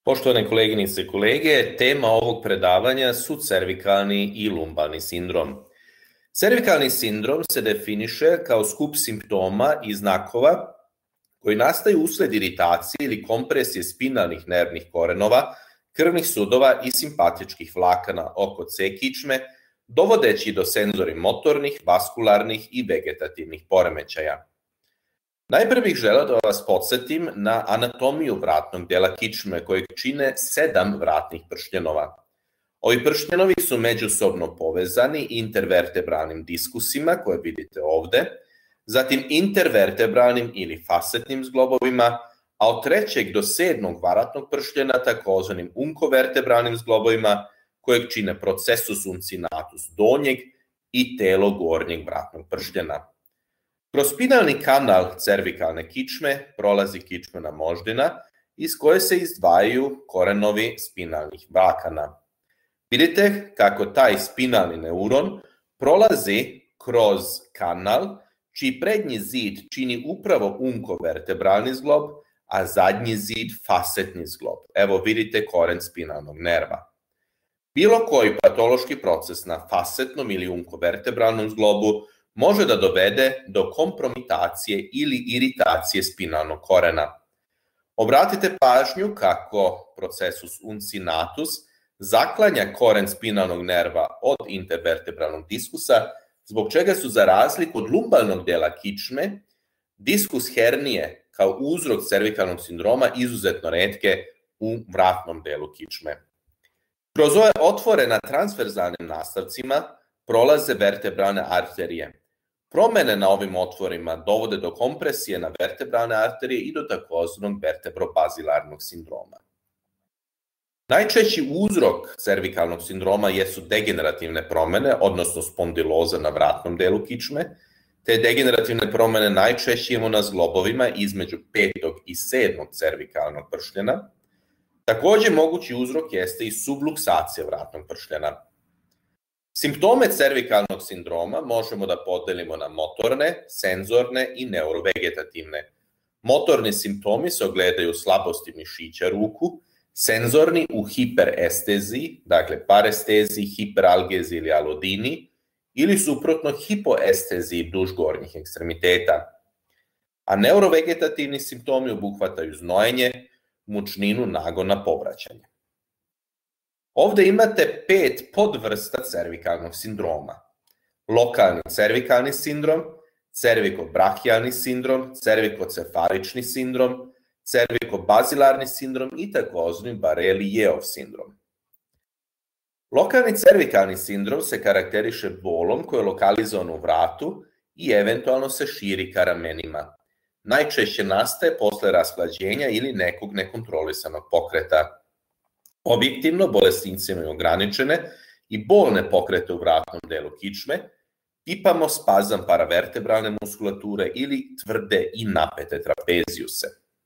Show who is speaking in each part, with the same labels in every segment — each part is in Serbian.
Speaker 1: Poštovane koleginice i kolege, tema ovog predavanja su cervikalni i lumbalni sindrom. Cervikalni sindrom se definiše kao skup simptoma i znakova koji nastaju usled iritacije ili kompresije spinalnih nervnih korenova, krvnih sudova i simpatičkih vlakana oko C kičme, dovodeći do senzori motornih, vaskularnih i vegetativnih poremećaja. Najpre bih želeo da vas podsjetim na anatomiju vratnog dela kičme kojeg čine 7 vratnih pršljenova. Ovi pršljenovi su međusobno povezani intervertebralnim diskusima koje vidite ovde, zatim intervertebralnim ili fasetnim zglobovima, a od 3. do 7. vratnog pršljena takozvanim unkovertebralnim zglobovima kojeg čine processus uncinatus donjeg i telo gornjeg vratnog pršljena. Kroz spinalni kanal cervikalne kičme prolazi kičmena moždina iz koje se izdvajaju korenovi spinalnih vlakana. Vidite kako taj spinalni neuron prolazi kroz kanal čiji prednji zid čini upravo unkovertebralni zglob, a zadnji zid fasetni zglob. Evo vidite koren spinalnog nerva. Bilo koji patološki proces na fasetnom ili unkovertebralnom zglobu može da dovede do kompromitacije ili iritacije spinalnog korena. Obratite pažnju kako processus uncinatus zaklanja koren spinalnog nerva od intervertebralnog diskusa, zbog čega su za razliku od lumbalnog dela kičme, diskus hernije kao uzrok cervikalnog sindroma izuzetno retke u vratnom delu kičme. Kroz ove otvore na transverzalnim nastavcima prolaze vertebralne arterije. Promene na ovim otvorima dovode do kompresije na vertebralne arterije i do takozvanog vertebrobazilarnog sindroma. Najčešći uzrok cervikalnog sindroma jesu degenerativne promene, odnosno spondiloza na vratnom delu kičme. Te degenerativne promene najčešće imamo na zglobovima između 5. i 7. cervikalnog pršljena. Takođe, mogući uzrok jeste i subluksacija vratnog pršljena. Simptome cervikalnog sindroma možemo da podelimo na motorne, senzorne i neurovegetativne. Motorni simptomi se ogledaju u slabosti mišića ruku, senzorni u hiperesteziji, dakle paresteziji, hiperalgeziji ili alodini, ili suprotno hipoesteziji duž gornjih ekstremiteta. A neurovegetativni simptomi obuhvataju znojenje, mučninu, nagona, povraćanje. Ovde imate 5 podvrsta cervikalnog sindroma. Lokalni cervikalni sindrom, cervikobrahijalni sindrom, cervikocefalični sindrom, cervikobazilarni sindrom i takozvani Bareli-Jeov sindrom. Lokalni cervikalni sindrom se karakteriše bolom koji je lokalizovan u vratu i eventualno se širi ka ramenima. Najčešće nastaje posle rashlađenja ili nekog nekontrolisanog pokreta. Objektivno, bolesnici imaju ograničene i bolne pokrete u vratnom delu kičme, pipamo spazam paravertebralne muskulature ili tvrde i napete trapezijuse.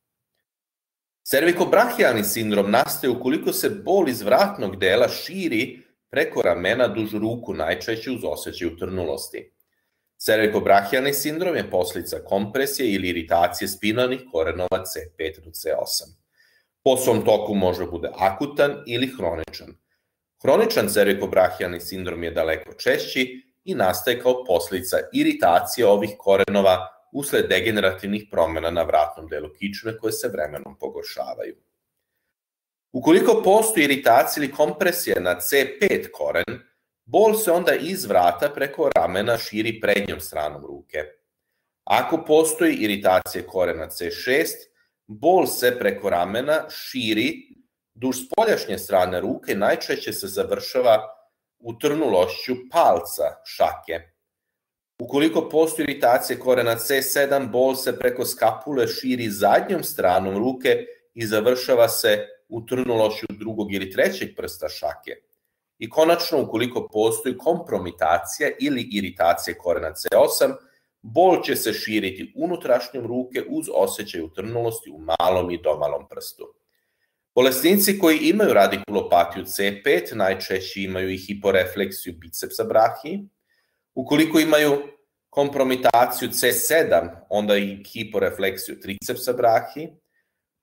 Speaker 1: Cervikobrahijalni sindrom nastaje ukoliko se bol iz vratnog dela širi preko ramena duž ruku, najčešće uz osjećaj utrnulosti. Cervikobrahijalni sindrom je posljedica kompresije ili iritacije spinalnih korenova C5 do C8. Po svom toku može bude akutan ili hroničan. Hroničan cervikobrahijalni sindrom je daleko češći i nastaje kao posljedica iritacije ovih korenova usled degenerativnih promjena na vratnom delu kičme koje se vremenom pogoršavaju. Ukoliko postoji iritacija ili kompresija na C5 koren, bol se onda iz vrata preko ramena širi prednjom stranom ruke. Ako postoji iritacija korena C6, bol se preko ramena širi duž spoljašnje strane ruke, najčešće se završava utrnulošću palca šake. Ukoliko postoji iritacija korena C7, bol se preko skapule širi zadnjom stranom ruke i završava se utrnulošću drugog ili trećeg prsta šake. I konačno, ukoliko postoji kompromitacija ili iritacija korena C8, bol će se širiti unutrašnjom ruke uz osjećaj utrnulosti u malom i domalom prstu. Bolesnici koji imaju radikulopatiju C5 najčešće imaju i hiporefleksiju bicepsa brahiji. Ukoliko imaju kompromitaciju C7, onda i hiporefleksiju tricepsa brahiji.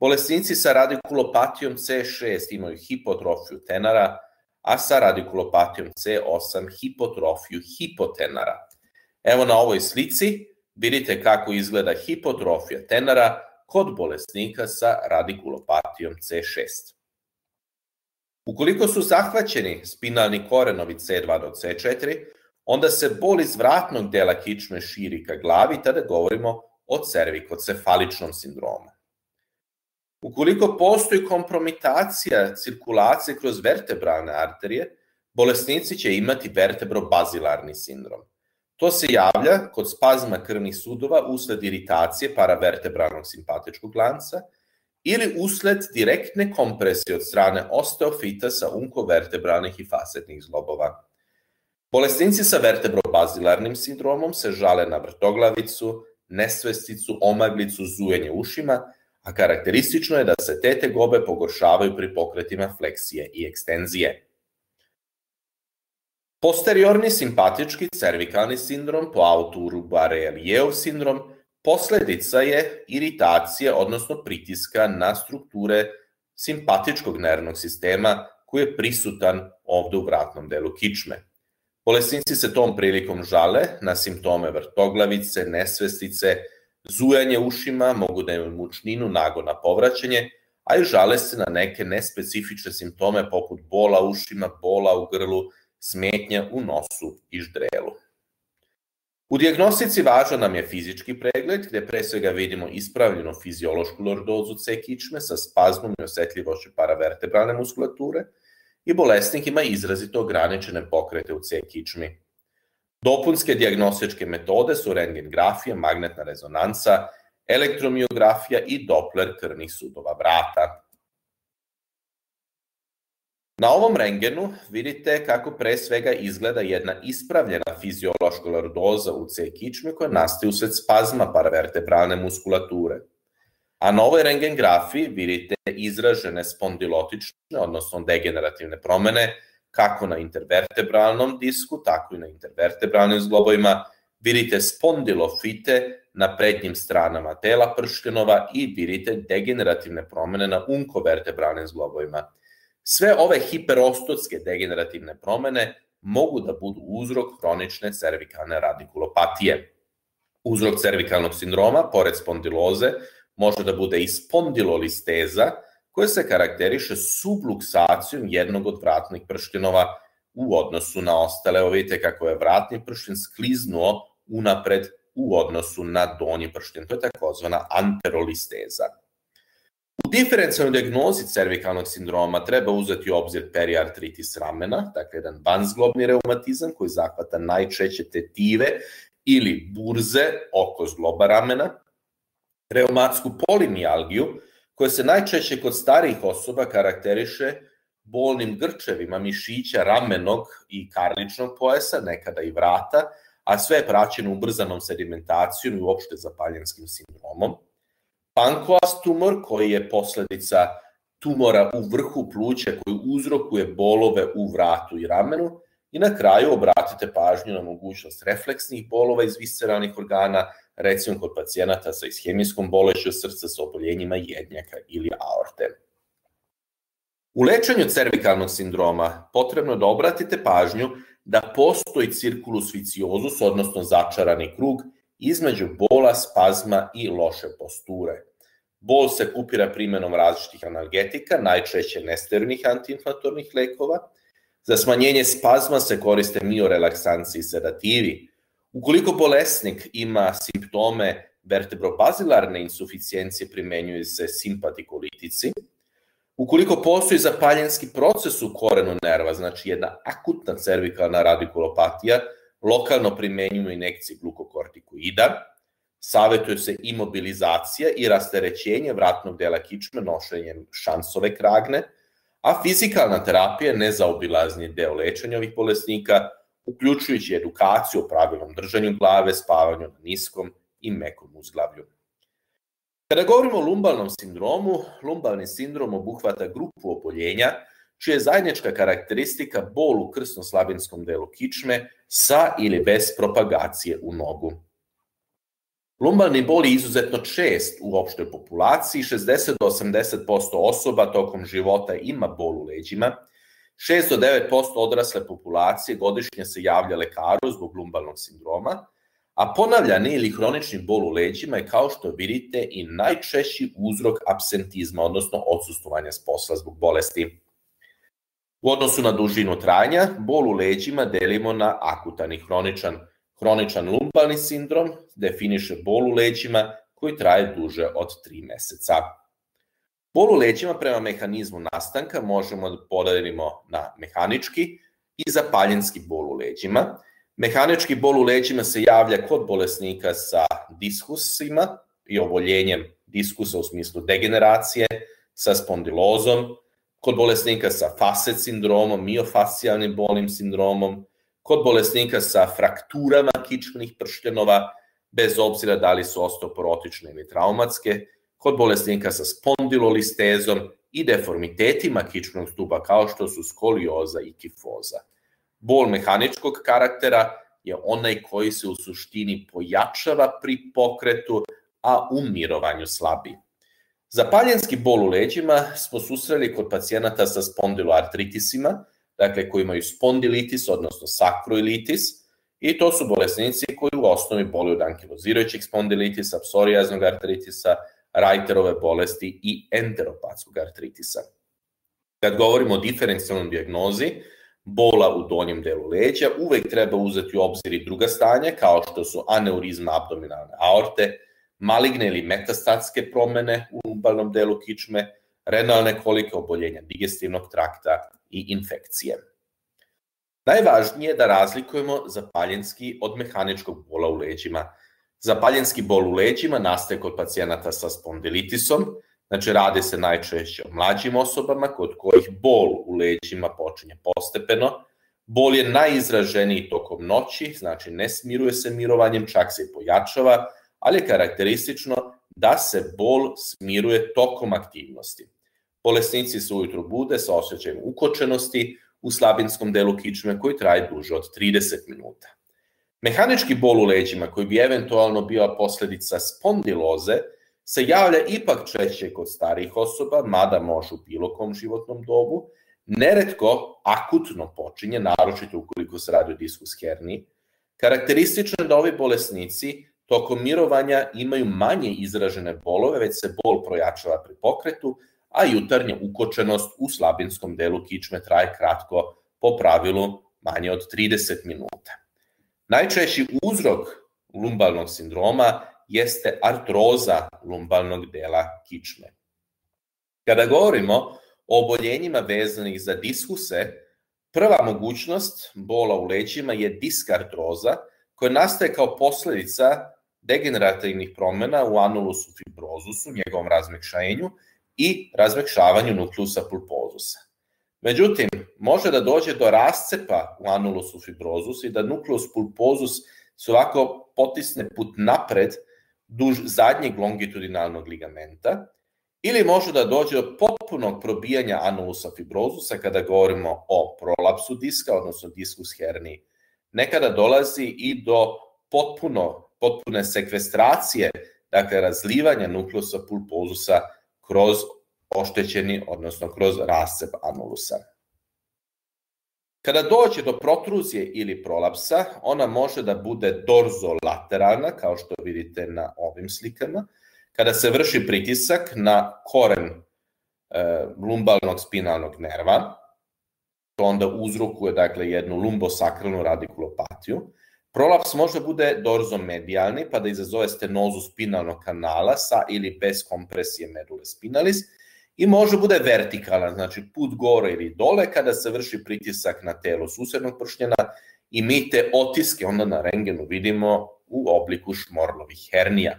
Speaker 1: Bolesnici sa radikulopatijom C6 imaju hipotrofiju tenara, a sa radikulopatijom C8 hipotrofiju hipotenara. Evo na ovoj slici vidite kako izgleda hipotrofija tenara kod bolesnika sa radikulopatijom C6. Ukoliko su zahvaćeni spinalni korenovi C2 do C4, onda se bol iz vratnog dela kičme širi ka glavi, tada govorimo o cervikocefaličnom sindromu. Ukoliko postoji kompromitacija cirkulacije kroz vertebralne arterije, bolesnici će imati vertebrobazilarni sindrom. To se javlja kod spazma krvnih sudova usled iritacije paravertebralnog simpatičkog lanca ili usled direktne kompresije od strane osteofita sa unkovertebralnih i fasetnih zglobova. Bolesnici sa vertebrobazilarnim sindromom se žale na vrtoglavicu, nesvesticu, omaglicu, zujanje ušima, a karakteristično je da se te tegobe pogoršavaju pri pokretima fleksije i ekstenzije. Posteriorni simpatički cervikalni sindrom, po autoru Barré-Liév sindrom, posledica je iritacije, odnosno pritiska na strukture simpatičkog nervnog sistema koji je prisutan ovde u vratnom delu kičme. Bolesnici se tom prilikom žale na simptome vrtoglavice, nesvestice, zujanje ušima, mogu da imaju mučninu, nagona povraćanje, a i žale se na neke nespecifične simptome poput bola ušima, bola u grlu, smetnja u nosu i ždrelu. U dijagnostici važan nam je fizički pregled, gde pre svega vidimo ispravljenu fiziološku lordozu C kičme sa spazmom i osetljivošću paravertebralne muskulature i bolesnik ima izrazito ograničene pokrete u C kičmi. Dopunske dijagnostičke metode su rentgengrafija, magnetna rezonanca, elektromiografija i Doppler krvnih sudova vrata. Na ovom rentgenu vidite kako pre svega izgleda jedna ispravljena fiziološka lordoza u C kičmi koja nastaje usled spazma paravertebralne muskulature. A na ovoj rentgengrafiji vidite izražene spondilotične, odnosno degenerativne promene, kako na intervertebralnom disku, tako i na intervertebralnim zglobovima. Vidite spondilofite na prednjim stranama tela pršljenova i vidite degenerativne promene na unkovertebralnim zglobovima. Sve ove hiperostotske degenerativne promene mogu da budu uzrok hronične cervikalne radikulopatije. Uzrok cervikalnog sindroma, pored spondiloze, može da bude i spondilolisteza, koja se karakteriše subluksacijom jednog od vratnih pršljenova u odnosu na ostale. Evo vidite kako je vratni pršljen skliznuo unapred u odnosu na donji pršljen. To je takozvana anterolisteza. U diferencijalnoj dijagnozi cervikalnog sindroma treba uzeti u obzir periartritis ramena, dakle jedan vanzglobni reumatizam koji zahvata najčešće tetive ili burze oko zgloba ramena, reumatsku polimijalgiju, koja se najčešće kod starijih osoba karakteriše bolnim grčevima mišića ramenog i karličnog pojasa, nekada i vrata, a sve je praćeno ubrzanom sedimentacijom i uopšte zapaljenskim sindromom. Pankoas tumor, koji je posledica tumora u vrhu pluća koji uzrokuje bolove u vratu i ramenu. I na kraju obratite pažnju na mogućnost refleksnih bolova iz visceralnih organa, recimo kod pacijenata sa ishemijskom bolešću srca sa oboljenjima jednjaka ili aorte. U lečenju cervikalnog sindroma potrebno je da obratite pažnju da postoji circulus viciosus, odnosno začarani krug, između bola, spazma i loše posture. Bol se kupira primenom različitih analgetika, najčešće nesteroidnih antiinflatornih lekova. Za smanjenje spazma se koriste miorelaksanci i sedativi. Ukoliko bolesnik ima simptome vertebrobazilarne insuficijencije, primenjuju se simpatikolitici. Ukoliko postoji zapaljenski proces u korenu nerva, znači jedna akutna cervikalna radikulopatija, lokalno primenjuju injekcije glukokortikoida, savjetuje se imobilizacija i rasterećenje vratnog dela kičme nošenjem šansove kragne, a fizikalna terapija je nezaobilazni deo lečenja ovih bolesnika, uključujući edukaciju o pravilnom držanju glave, spavanju na niskom i mekom uzglavlju. Kada govorimo o lumbalnom sindromu, lumbalni sindrom obuhvata grupu oboljenja čija je zajednička karakteristika bol u krsno-slabinskom delu kičme sa ili bez propagacije u nogu. Lumbalni bol je izuzetno čest u opštoj populaciji, 60 do 80% osoba tokom života ima bol u leđima, 6 do 9% odrasle populacije godišnje se javlja lekaru zbog lumbalnog sindroma, a ponavljani ili hronični bol u leđima je, kao što vidite, i najčešći uzrok apsentizma, odnosno odsustvovanja s posla zbog bolesti. U odnosu na dužinu trajanja, bol u leđima delimo na akutan i hroničan. Hroničan lumbalni sindrom definiše bol u leđima koji traje duže od 3 meseca. Bol u leđima prema mehanizmu nastanka možemo da podelimo na mehanički i zapaljenski bol u leđima. Mehanički bol u leđima se javlja kod bolesnika sa diskusima i oboljenjem diskusa u smislu degeneracije, sa spondilozom, kod bolesnika sa facet sindromom, miofascijalnim bolnim sindromom, kod bolesnika sa frakturama kičmenih pršljenova, bez obzira da li su osteoporotične ili traumatske, kod bolesnika sa spondilolistezom i deformitetima kičmenog stuba kao što su skolioza i kifoza. Bol mehaničkog karaktera je onaj koji se u suštini pojačava pri pokretu, a u mirovanju slabi. Zapaljenski bol u leđima smo susreli kod pacijenata sa spondiloartritisima, dakle koji imaju spondilitis, odnosno sakroilitis, i to su bolesnici koji u osnovi boluju od ankilozirajućeg spondilitisa, psorijaznog artritisa, Reiterove bolesti i enteropatskog artritisa. Kad govorimo o diferencijalnoj dijagnozi bola u donjem delu leđa, uvek treba uzeti u obzir i druga stanja, kao što su aneurizma abdominalne aorte, maligne ili metastatske promene u lumbalnom delu kičme, renalne kolike, oboljenja digestivnog trakta i infekcije. Najvažnije je da razlikujemo zapaljenski od mehaničkog bola u leđima. Zapaljenski bol u leđima nastaje kod pacijenata sa spondilitisom, znači radi se najčešće o mlađim osobama kod kojih bol u leđima počinje postepeno. Bol je najizraženiji tokom noći, znači ne smiruje se mirovanjem, čak se i pojačava, ali je karakteristično da se bol smiruje tokom aktivnosti. Bolesnici se ujutru bude sa osjećajem ukočenosti u slabinskom delu kičme koji traje duže od 30 minuta. Mehanički bol u leđima, koji bi eventualno bio posledica spondiloze, se javlja ipak češće kod starijih osoba, mada može u bilo kom životnom dobu, neretko akutno počinje, naročito ukoliko se radi o diskus herniji. Karakteristično je da ovi bolesnici tokom mirovanja imaju manje izražene bolove, već se bol projačava pri pokretu, a jutarnja ukočenost u slabinskom delu kičme traje kratko, po pravilu manje od 30 minuta. Najčešći uzrok lumbalnog sindroma jeste artroza lumbalnog dela kičme. Kada govorimo o oboljenjima vezanih za diskuse, prva mogućnost bola u leđima je diskartroza, koja nastaje kao posledica degenerativnih promena u anulusu fibrozusu, njegovom razmekšenju i razmekšavanju nukleusa pulpozusa. Međutim, može da dođe do rascepa u anulusu fibrozus i da nukleus pulpozus se ovako potisne put napred duž zadnjeg longitudinalnog ligamenta, ili može da dođe do potpunog probijanja anulusa fibrozusa kada govorimo o prolapsu diska, odnosno diskus herniji. Nekada dolazi i do potpune sekvestracije, dakle razlivanja nukleusa pulpozusa kroz oštećeni, odnosno kroz rascep anulusa. Kada dođe do protruzije ili prolapsa, ona može da bude dorzolateralna, kao što vidite na ovim slikama, kada se vrši pritisak na koren lumbalnog spinalnog nerva, to onda uzrokuje dakle, jednu lumbosakralnu radikulopatiju. Prolaps može bude dorzomedijalni, pa da izazove stenozu spinalnog kanala sa ili bez kompresije medule spinalis, i može bude vertikalan, znači put gore ili dole kada se vrši pritisak na telo susednog pršljena i mi te otiske onda na rengenu vidimo u obliku šmorlovih hernija.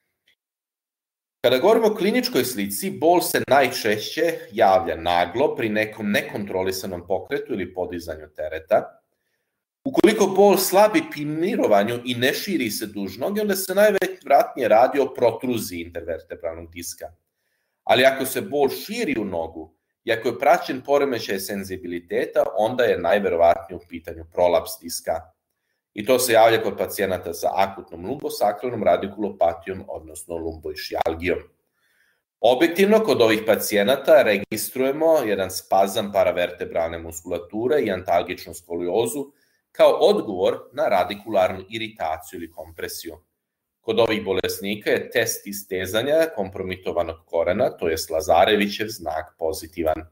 Speaker 1: Kada govorimo o kliničkoj slici, bol se najčešće javlja naglo pri nekom nekontrolisanom pokretu ili podizanju tereta. Ukoliko bol slabi pri mirovanju i ne širi se duž noge, onda se najvjerojatnije radi o protruziji intervertebralnog diska. Ali ako se bol širi u nogu i ako je praćen poremećaj senzibiliteta, onda je najverovatnije u pitanju prolaps diska. i to se javlja kod pacijenata sa akutnom lumbosakralnom radikulopatijom, odnosno lumboišijalgijom. Objektivno, kod ovih pacijenata registrujemo jedan spazam paravertebralne muskulature i antalgičnu skoliozu kao odgovor na radikularnu iritaciju ili kompresiju. Kod ovih bolesnika je test istezanja kompromitovanog korena, to je Lazarevićev znak, pozitivan.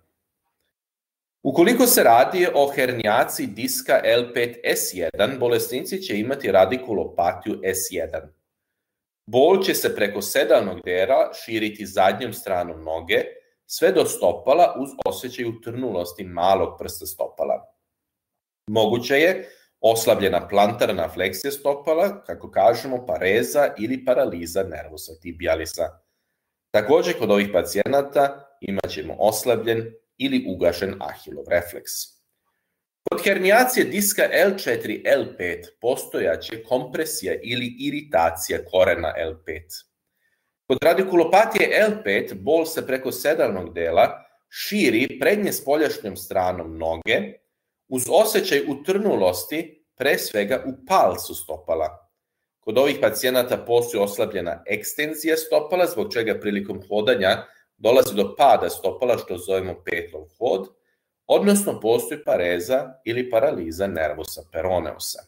Speaker 1: Ukoliko se radi o hernijaciji diska L5-S1, bolesnici će imati radikulopatiju S1. Bol će se preko sedalnog dela širiti zadnjom stranom noge, sve do stopala uz osjećaj utrnulosti malog prsta stopala. Moguće je oslabljena plantarna fleksija stopala, kako kažemo pareza ili paraliza nervusa tibialisa. Također kod ovih pacijenata imat ćemo oslabljen ili ugašen ahilov refleks. Kod hernijacije diska L4-L5 postojaće kompresija ili iritacija korena L5. Kod radikulopatije L5 bol se preko sedalnog dela širi prednje spoljašnjom stranom noge uz osjećaj utrnulosti pre svega u palcu stopala. Kod ovih pacijenata postoji oslabljena ekstenzija stopala, zbog čega prilikom hodanja dolazi do pada stopala, što zovemo petlov hod, odnosno postoji pareza ili paraliza nervusa peroneusa.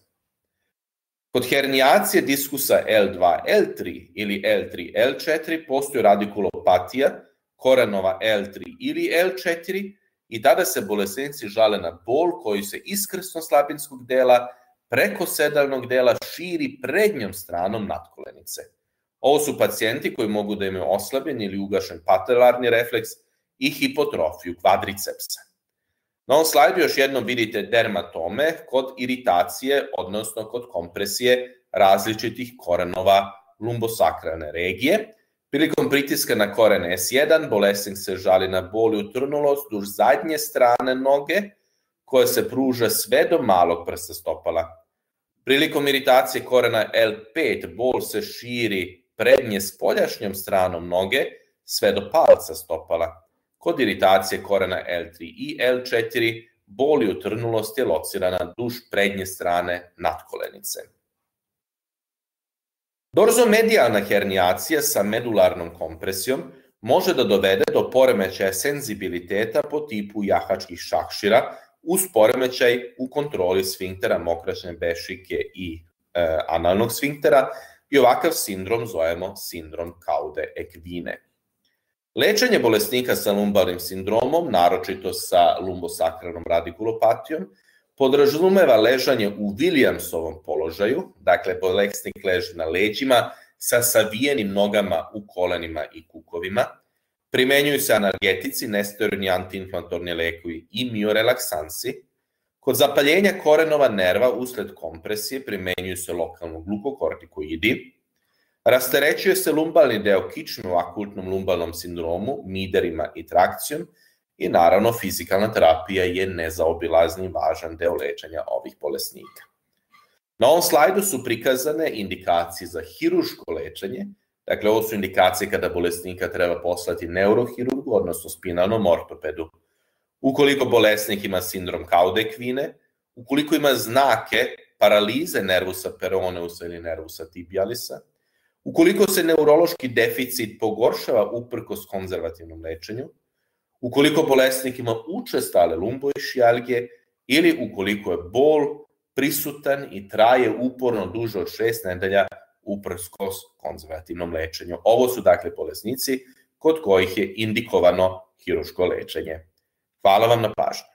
Speaker 1: Kod hernijacije diskusa L2, L3 ili L3, L4 postoji radikulopatija korenova L3 ili L4 i tada se bolesnici žale na bol koji se iskrsno slabinskog dela preko sedalnog dela širi prednjom stranom natkolenice. Ovo su pacijenti koji mogu da imaju oslabljen ili ugašen patelarni refleks i hipotrofiju kvadricepsa. Na ovom slajdu još jednom vidite dermatome kod iritacije, odnosno kod kompresije različitih korenova lumbosakralne regije. Prilikom pritiska na koren S1, bolesnik se žali na bol i utrnulost duž zadnje strane noge, koja se pruža sve do malog prsta stopala. Prilikom iritacije korena L5, bol se širi prednje spoljašnjom stranom noge, sve do palca stopala. Kod iritacije korena L3 i L4, bol i utrnulost je locirana duž prednje strane natkolenice. Dorzomedijalna hernijacija sa medularnom kompresijom može da dovede do poremećaja senzibiliteta po tipu jahačkih šakšira uz poremećaj u kontroli sfinktera mokraćne bešike i analnog sfinktera i ovakav sindrom zovemo sindrom Caude-Equine. Lečenje bolesnika sa lumbalnim sindromom, naročito sa lumbosakralnom radikulopatijom, podrazumeva ležanje u Williamsovom položaju, dakle bolesnik leži na leđima sa savijenim nogama u kolenima i kukovima, primenjuju se analgetici, nesteroidni antiinflamatorni lekovi i miorelaksansi. Kod zapaljenja korenova nerva usled kompresije primenjuju se lokalno glukokortikoidi. Rasterećuje se lumbalni deo kičme u akutnom lumbalnom sindromu, miderima i trakcijom i naravno fizikalna terapija je nezaobilazni važan deo lečenja ovih bolesnika. Na ovom slajdu su prikazane indikacije za hiruško lečenje. Dakle, ovo su indikacije kada bolesnika treba poslati neurohirurgu, odnosno spinalnom ortopedu. Ukoliko bolesnik ima sindrom Caude-Equine, ukoliko ima znake paralize nervusa peroneusa ili nervusa tibialisa, ukoliko se neurološki deficit pogoršava uprkos konzervativnom lečenju, ukoliko bolesnik ima učestale lumboišijalgije ili ukoliko je bol prisutan i traje uporno duže od 6 nedelja uprkos konzervativnom lečenju. Ovo su dakle bolesnici kod kojih je indikovano hiruško lečenje. Hvala vam na pažnji.